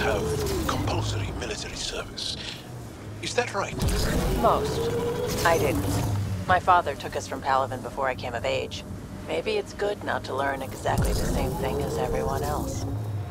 have compulsory military service. Is that right? Most. I didn't. My father took us from Palaven before I came of age. Maybe it's good not to learn exactly the same thing as everyone else.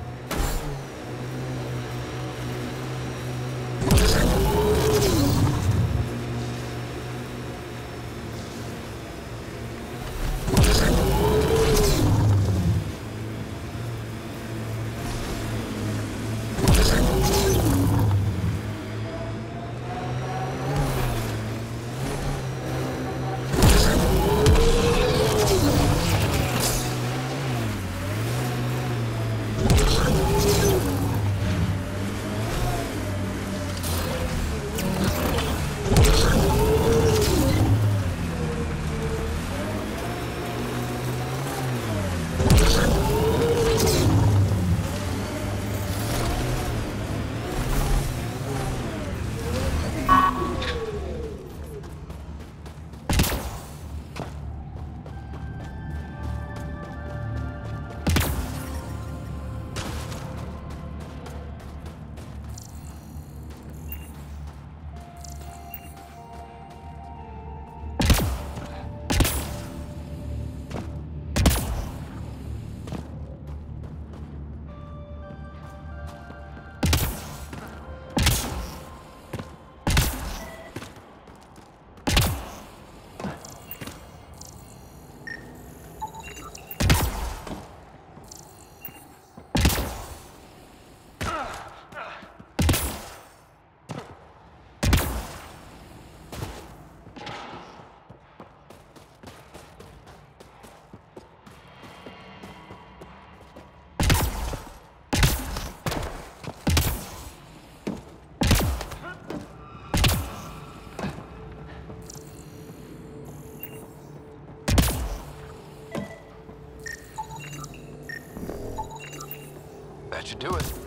That should do it.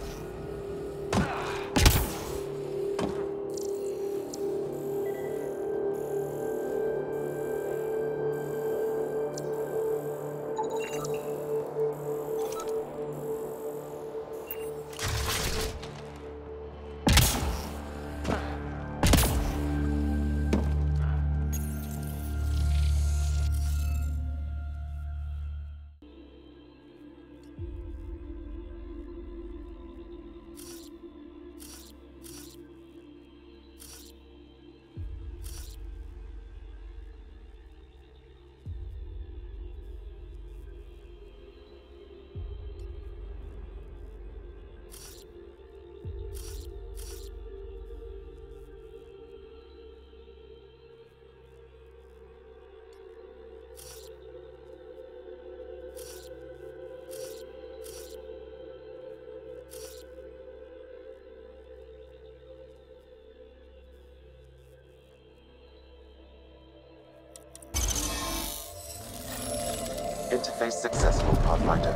Interface successful, Pathfinder.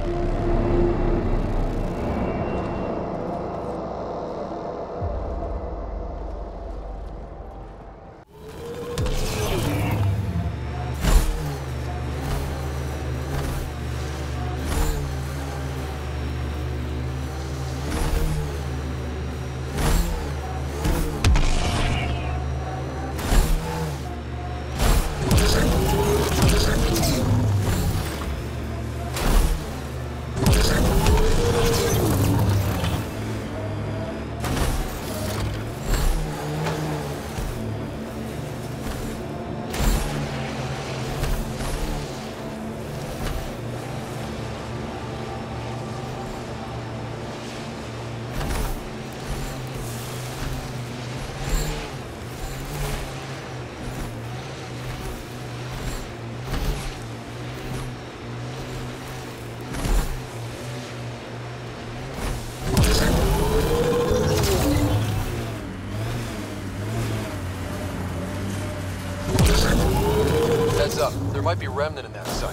Heads up, there might be remnant in that site.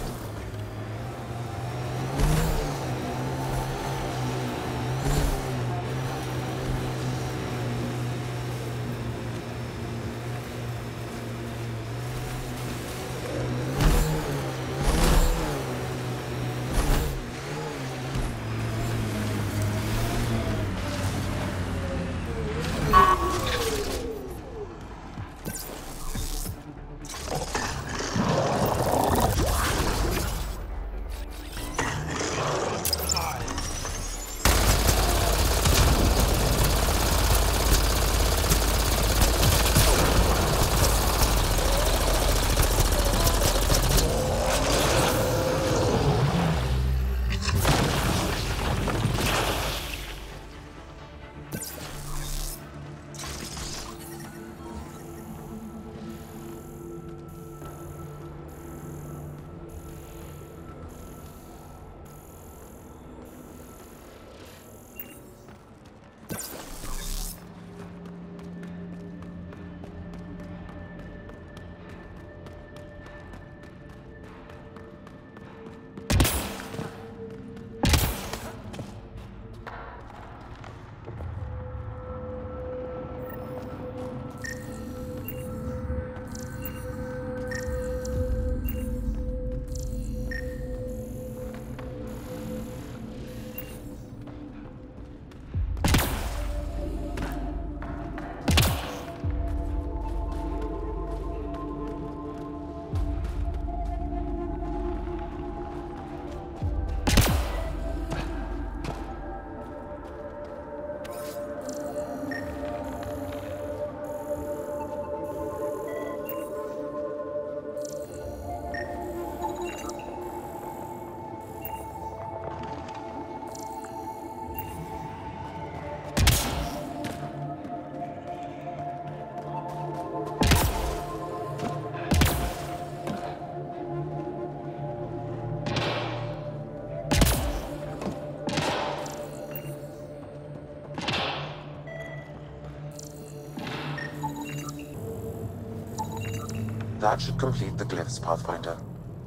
That should complete the glyphs, Pathfinder.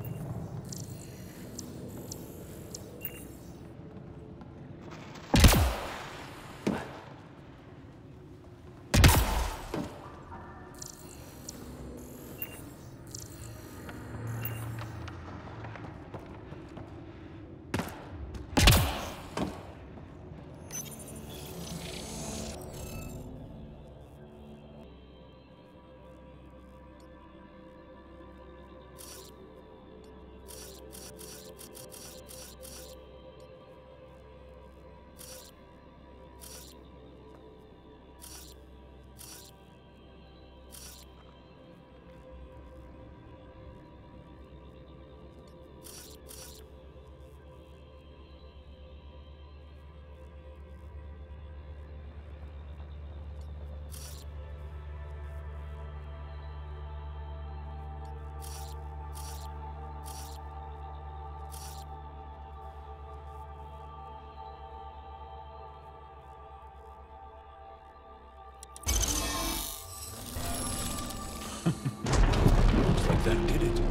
Looks like that did it.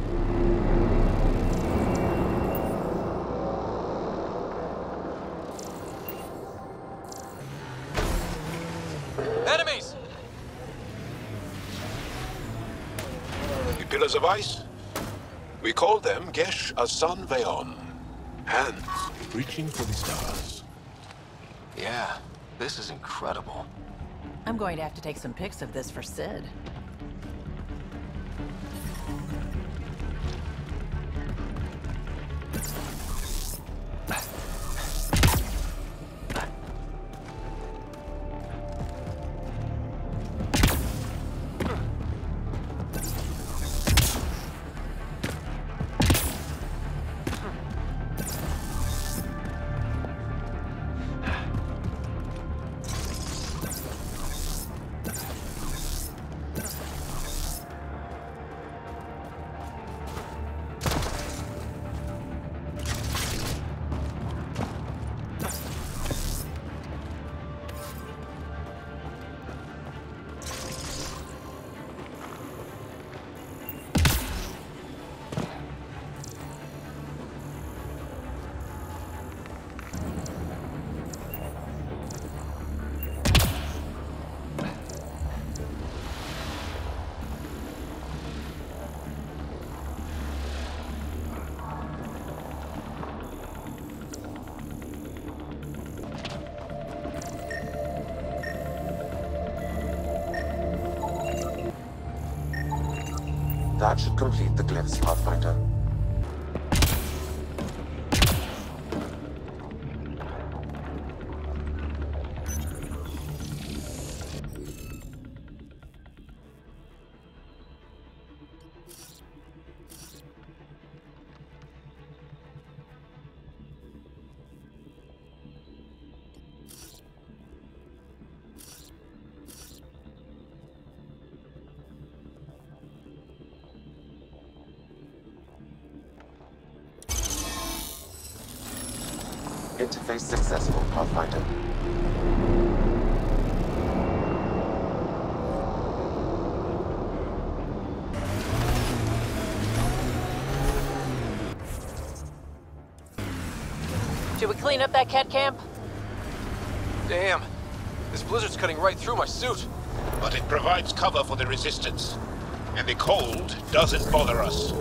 Enemies! The pillars of ice? We call them Gesh Asan Veon. Hands reaching for the stars. Yeah, this is incredible. I'm going to have to take some pics of this for Sid. That should complete the glyphs, Pathfinder. Interface successful, Pathfinder. Should we clean up that cat camp? Damn, this blizzard's cutting right through my suit. But it provides cover for the resistance. And the cold doesn't bother us.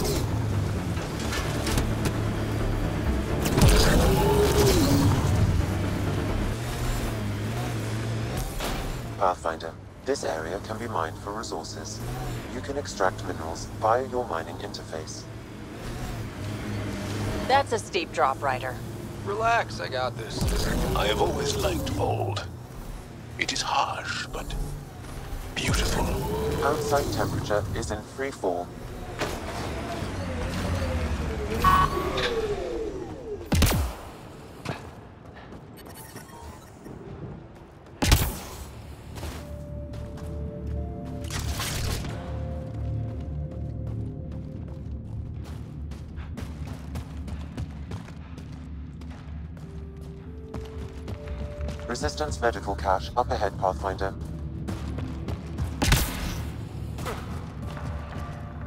Pathfinder, this area can be mined for resources. You can extract minerals via your mining interface. That's a steep drop, Ryder. Relax, I got this. I have always liked Vold. It is harsh, but beautiful. Outside temperature is in free fall. Resistance medical cache up ahead, Pathfinder.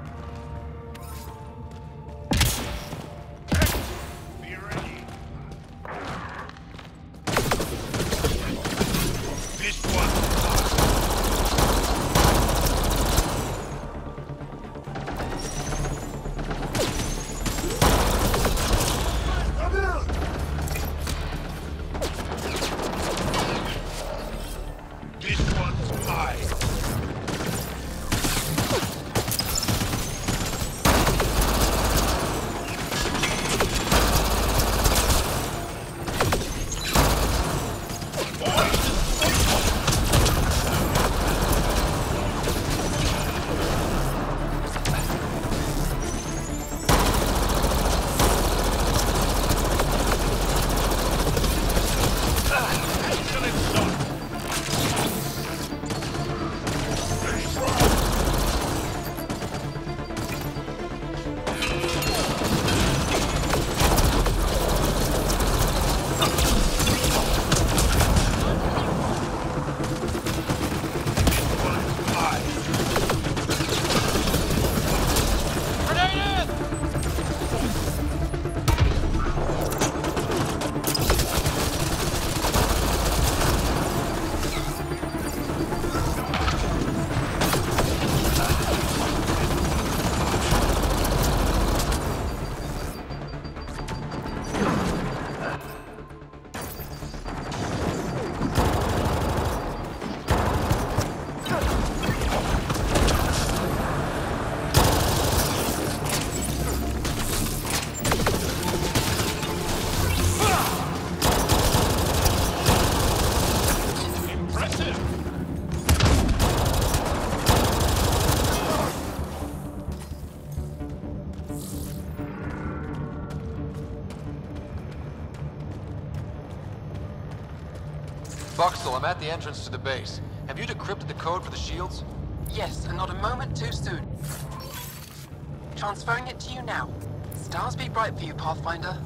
Buxtel, I'm at the entrance to the base. Have you decrypted the code for the shields? Yes, and not a moment too soon. Transferring it to you now. Stars be bright for you, Pathfinder.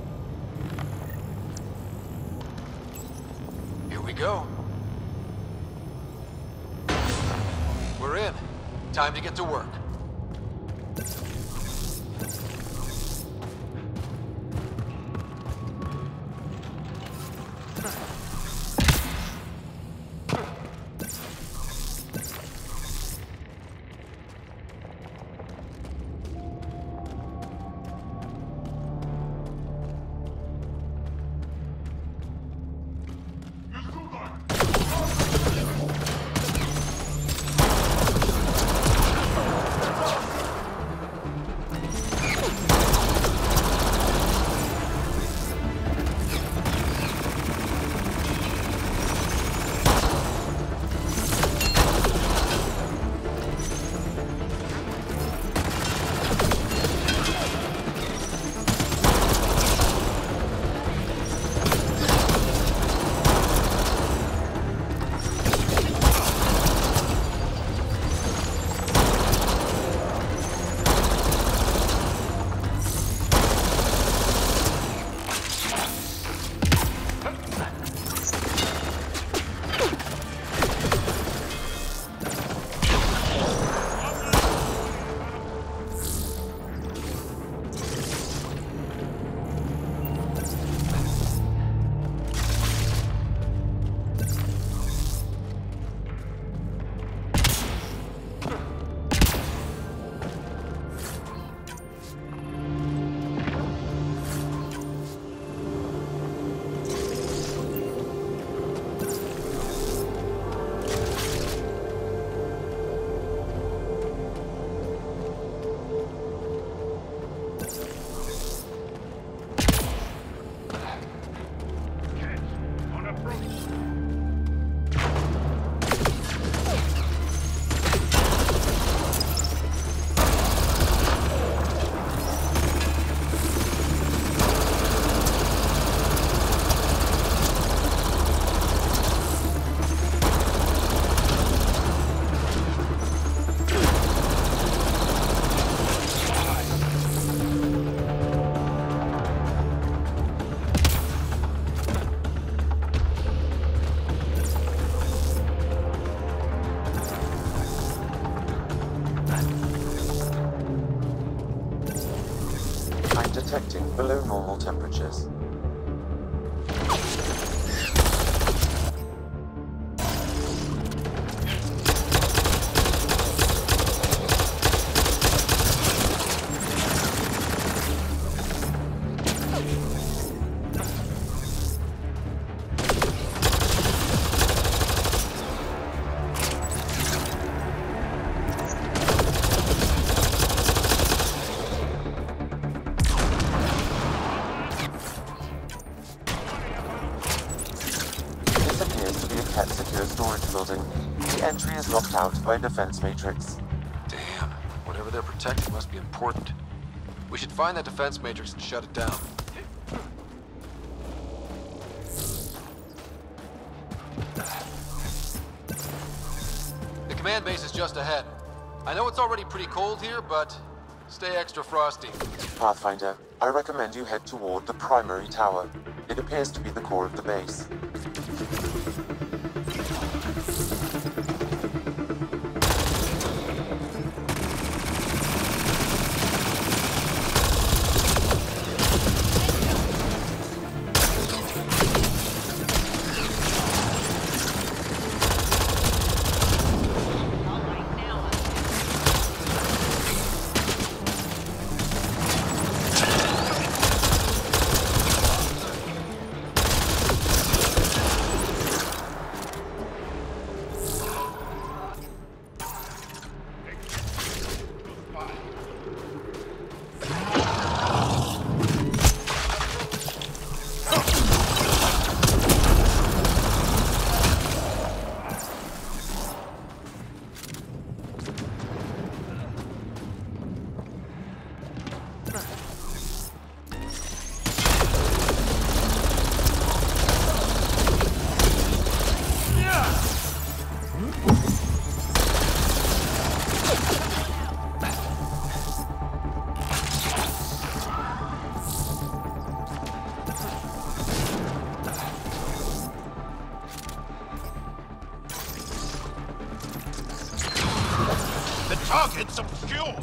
Here we go. We're in. Time to get to work. Detecting below normal temperatures. Entry is locked out by defense matrix. Damn. Whatever they're protecting must be important. We should find that defense matrix and shut it down. The command base is just ahead. I know it's already pretty cold here, but stay extra frosty. Pathfinder, I recommend you head toward the primary tower. It appears to be the core of the base. some fuel!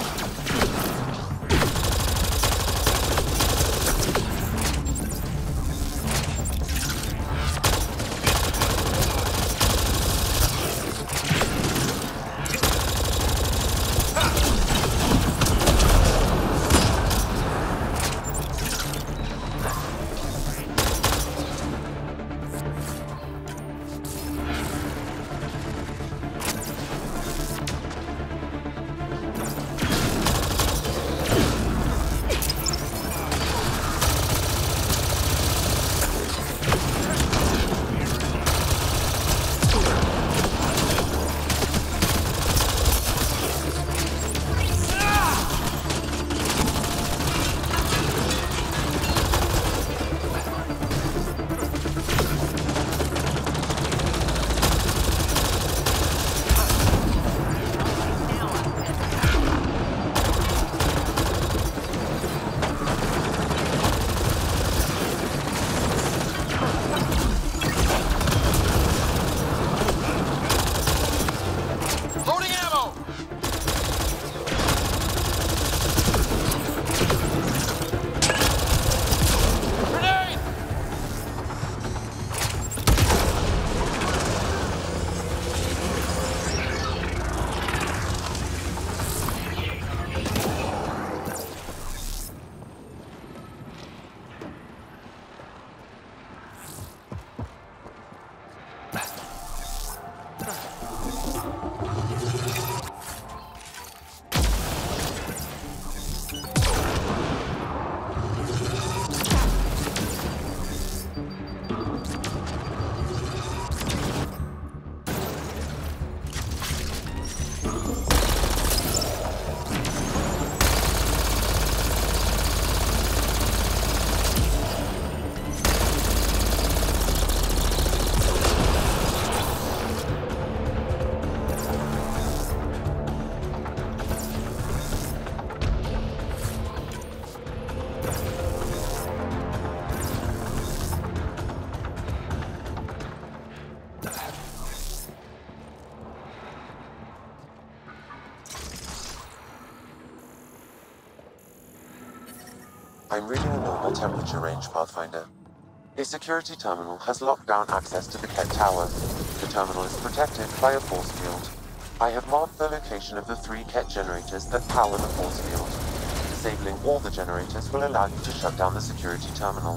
I'm reading a normal temperature range, Pathfinder. A security terminal has locked down access to the Ket Tower. The terminal is protected by a force field. I have marked the location of the 3 Ket generators that power the force field. Disabling all the generators will allow you to shut down the security terminal.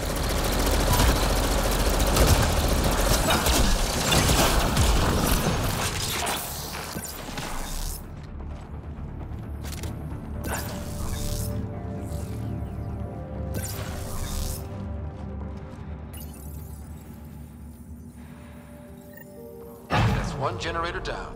One generator down.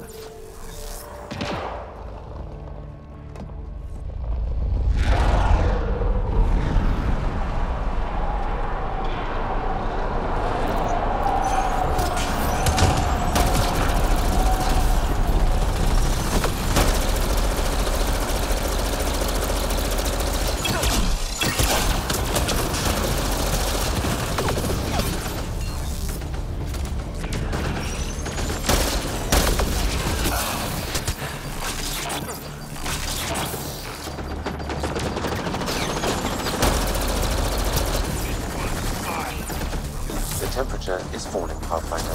Temperature is falling, Pathfinder.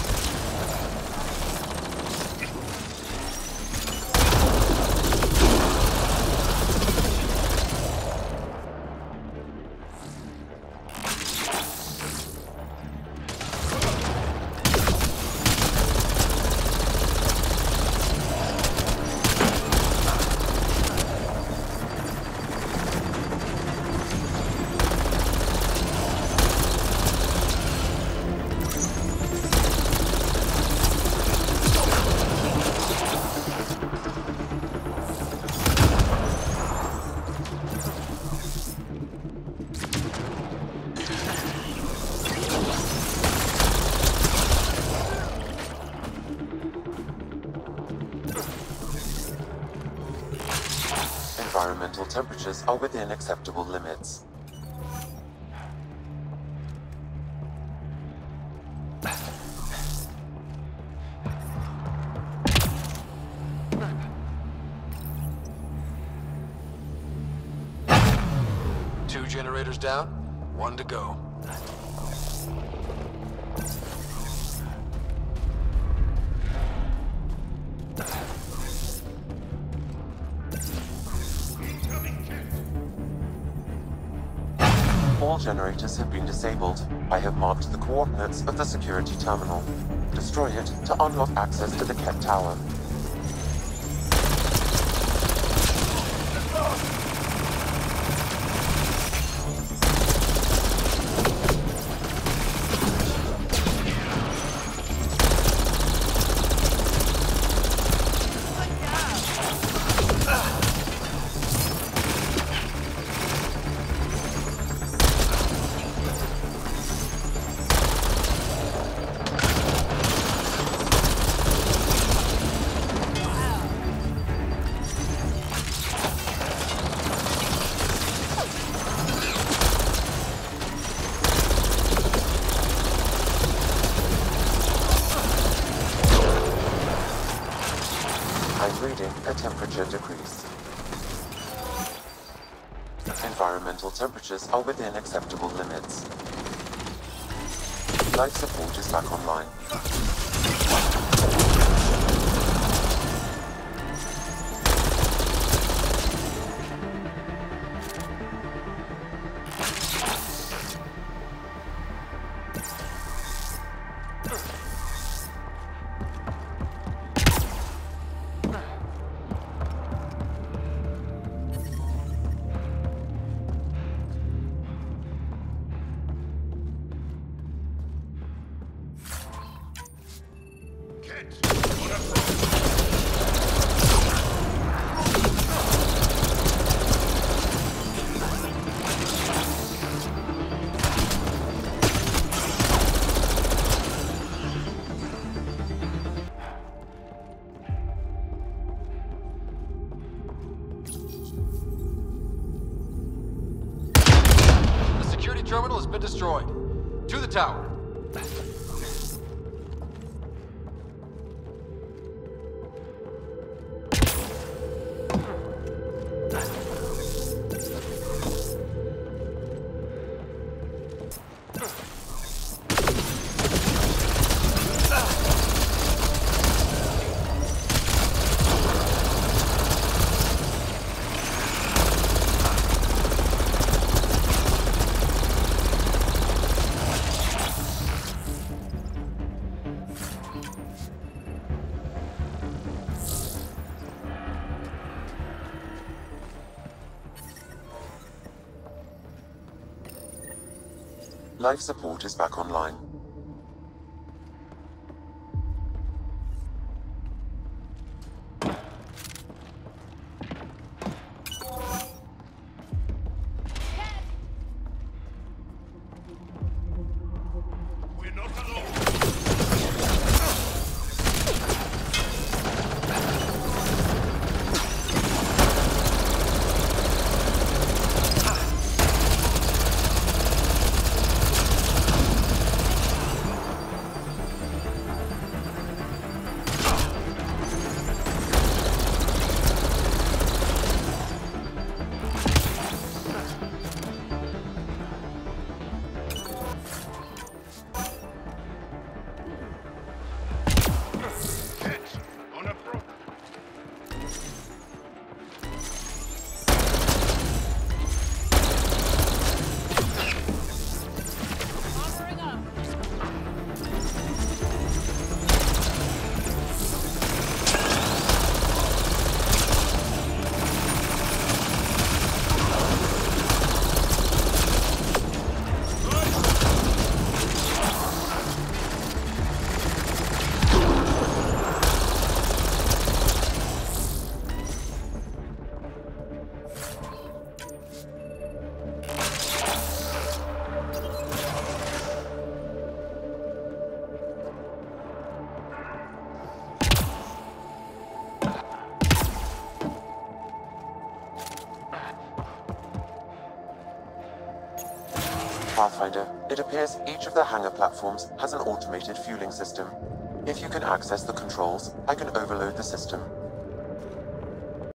Environmental temperatures are within acceptable limits. 2 generators down, 1 to go. All generators have been disabled. I have marked the coordinates of the security terminal. Destroy it to unlock access to the Ket Tower. I'm reading a temperature decrease. Environmental temperatures are within acceptable limits. Life support is back online. Terminal has been destroyed. To the tower. Life support is back online. We're not alone. Pathfinder, it appears each of the hangar platforms has an automated fueling system. If you can access the controls, I can overload the system.